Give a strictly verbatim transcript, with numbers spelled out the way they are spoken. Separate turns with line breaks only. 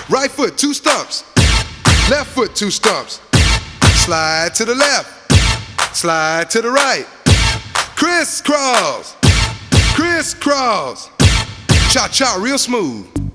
Right foot, two stumps. Left foot, two stumps. Slide to the left. Slide to the right. Crisscross. Crisscross. Cha-cha real smooth.